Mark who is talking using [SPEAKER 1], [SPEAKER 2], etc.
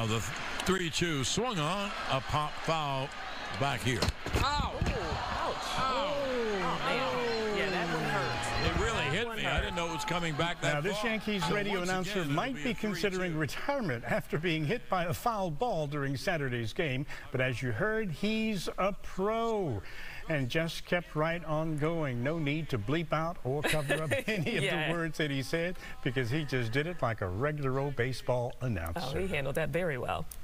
[SPEAKER 1] the 3-2 swung on a pop foul back here.
[SPEAKER 2] Ow! Ouch! Oh, man. Yeah, that one hurts.
[SPEAKER 1] It really hit me. I didn't know it was coming back that far.
[SPEAKER 3] Now, this Yankees radio announcer might be considering retirement after being hit by a foul ball during Saturday's game. But as you heard, he's a pro and just kept right on going. No need to bleep out or cover up any of the words that he said, because he just did it like a regular old baseball announcer.
[SPEAKER 2] Oh, he handled that very well.